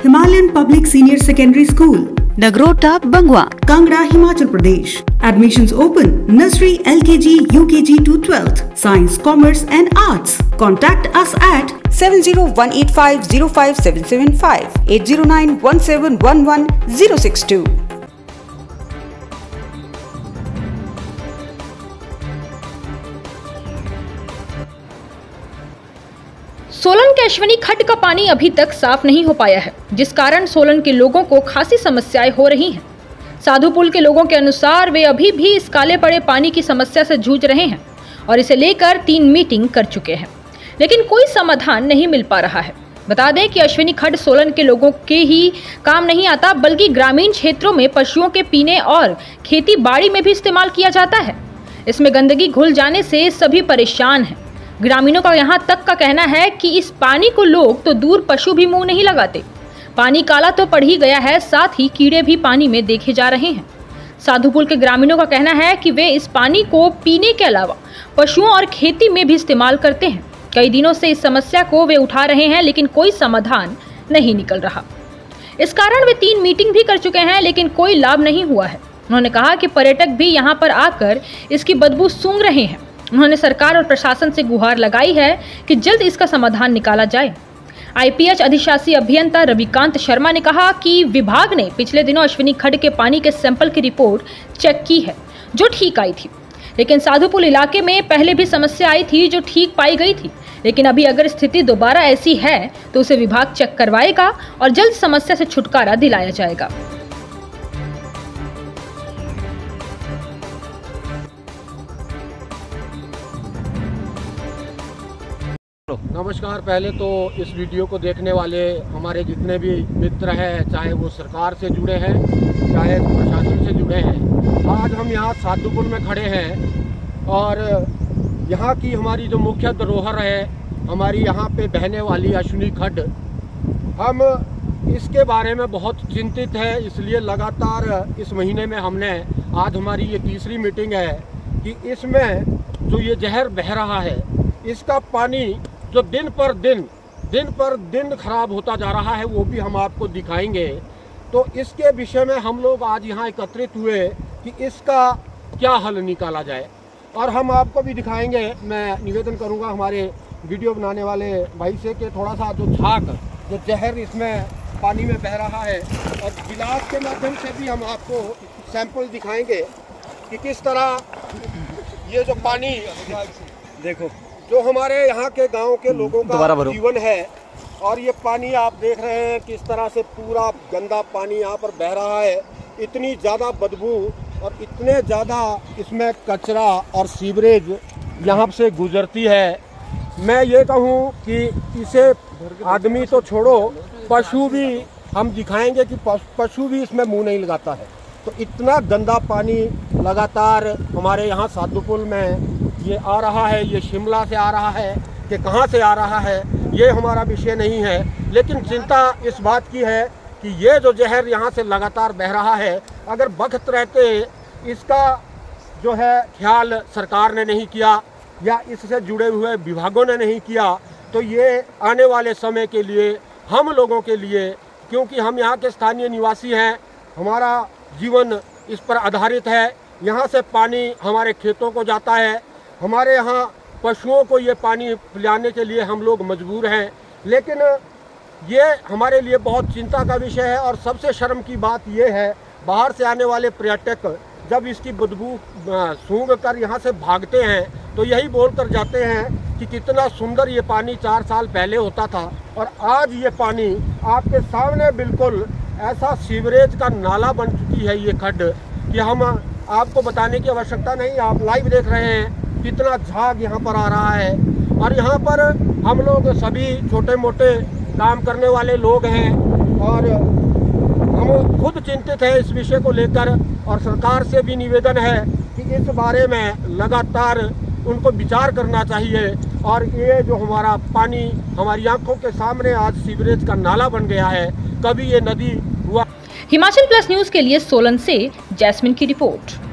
Himalayan Public Senior Secondary School, Nagrota, Bangwa, Kangra, Himachal Pradesh. Admissions open. Nursery, LKG, UKG to 12th. Science, Commerce and Arts. Contact us at 7018505775, 8091711062. Solan के अश्विनी खड्ड का पानी अभी तक साफ नहीं हो पाया है, जिस कारण सोलन के लोगों को खासी समस्याएं हो रही हैं। साधुपुल के लोगों के अनुसार वे अभी भी इस काले पड़े पानी की समस्या से जूझ रहे हैं और इसे लेकर 3 मीटिंग कर चुके हैं, लेकिन कोई समाधान नहीं मिल पा रहा है। बता दें कि अश्विनी खड्ड सोलन के लोगों के ही काम नहीं आता, बल्कि ग्रामीण क्षेत्रों में पशुओं के पीने और खेती बाड़ी में भी इस्तेमाल किया जाता है। इसमें गंदगी घुल जाने से सभी परेशान हैं। ग्रामीणों का यहाँ तक का कहना है कि इस पानी को लोग तो दूर पशु भी मुंह नहीं लगाते। पानी काला तो पड़ ही गया है, साथ ही कीड़े भी पानी में देखे जा रहे हैं। साधुपुल के ग्रामीणों का कहना है कि वे इस पानी को पीने के अलावा पशुओं और खेती में भी इस्तेमाल करते हैं। कई दिनों से इस समस्या को वे उठा रहे हैं, लेकिन कोई समाधान नहीं निकल रहा। इस कारण वे 3 मीटिंग भी कर चुके हैं, लेकिन कोई लाभ नहीं हुआ है। उन्होंने कहा कि पर्यटक भी यहाँ पर आकर इसकी बदबू सूंघ रहे हैं। उन्होंने सरकार और प्रशासन से गुहार लगाई है कि जल्द इसका समाधान निकाला जाए। आईपीएच अधिशासी अभियंता रविकांत शर्मा ने कहा कि विभाग ने पिछले दिनों अश्विनी खड्ड के पानी के सैंपल की रिपोर्ट चेक की है, जो ठीक आई थी, लेकिन साधुपुल इलाके में पहले भी समस्या आई थी जो ठीक पाई गई थी। लेकिन अभी अगर स्थिति दोबारा ऐसी है तो उसे विभाग चेक करवाएगा और जल्द समस्या से छुटकारा दिलाया जाएगा। नमस्कार। पहले तो इस वीडियो को देखने वाले हमारे जितने भी मित्र हैं, चाहे वो सरकार से जुड़े हैं, चाहे प्रशासन से जुड़े हैं, आज हम यहाँ साधुपुल में खड़े हैं और यहाँ की हमारी जो मुख्य धरोहर है, हमारी यहाँ पे बहने वाली अश्विनी खड्ड, हम इसके बारे में बहुत चिंतित है। इसलिए लगातार इस महीने में हमने, आज हमारी ये 3री मीटिंग है कि इसमें जो ये जहर बह रहा है, इसका पानी जो दिन पर दिन खराब होता जा रहा है, वो भी हम आपको दिखाएंगे। तो इसके विषय में हम लोग आज यहाँ एकत्रित हुए कि इसका क्या हल निकाला जाए और हम आपको भी दिखाएंगे। मैं निवेदन करूँगा हमारे वीडियो बनाने वाले भाई से कि थोड़ा सा जो झाग, जो जहर इसमें पानी में बह रहा है, और गिलास के माध्यम से भी हम आपको सैंपल दिखाएंगे कि किस तरह ये जो पानी, देखो, जो हमारे यहाँ के गांव के लोगों का जीवन है, और ये पानी आप देख रहे हैं किस तरह से पूरा गंदा पानी यहाँ पर बह रहा है। इतनी ज़्यादा बदबू और इतने ज़्यादा इसमें कचरा और सीवरेज यहाँ से गुजरती है। मैं ये कहूँ कि इसे आदमी तो छोड़ो, पशु भी हम दिखाएंगे कि पशु भी इसमें मुँह नहीं लगाता है। तो इतना गंदा पानी लगातार हमारे यहाँ साधुपुल में ये आ रहा है। ये शिमला से आ रहा है कि कहाँ से आ रहा है, ये हमारा विषय नहीं है, लेकिन चिंता इस बात की है कि ये जो जहर यहाँ से लगातार बह रहा है, अगर वक्त रहते इसका जो है ख्याल सरकार ने नहीं किया या इससे जुड़े हुए विभागों ने नहीं किया, तो ये आने वाले समय के लिए, हम लोगों के लिए, क्योंकि हम यहाँ के स्थानीय निवासी हैं, हमारा जीवन इस पर आधारित है। यहाँ से पानी हमारे खेतों को जाता है, हमारे यहाँ पशुओं को ये पानी पिलाने के लिए हम लोग मजबूर हैं, लेकिन ये हमारे लिए बहुत चिंता का विषय है। और सबसे शर्म की बात ये है, बाहर से आने वाले पर्यटक जब इसकी बदबू सूंघ कर यहाँ से भागते हैं तो यही बोलकर जाते हैं कि कितना सुंदर ये पानी 4 साल पहले होता था, और आज ये पानी आपके सामने बिल्कुल ऐसा सीवरेज का नाला बन चुकी है ये खड्ड कि हम आपको बताने की आवश्यकता नहीं। आप लाइव देख रहे हैं कितना झाग यहाँ पर आ रहा है, और यहाँ पर हम लोग सभी छोटे मोटे काम करने वाले लोग हैं और हम खुद चिंतित हैं इस विषय को लेकर। और सरकार से भी निवेदन है कि इस बारे में लगातार उनको विचार करना चाहिए। और ये जो हमारा पानी हमारी आंखों के सामने आज सीवरेज का नाला बन गया है, कभी ये नदी हुआ। हिमाचल प्लस न्यूज के लिए सोलन से जैस्मिन की रिपोर्ट।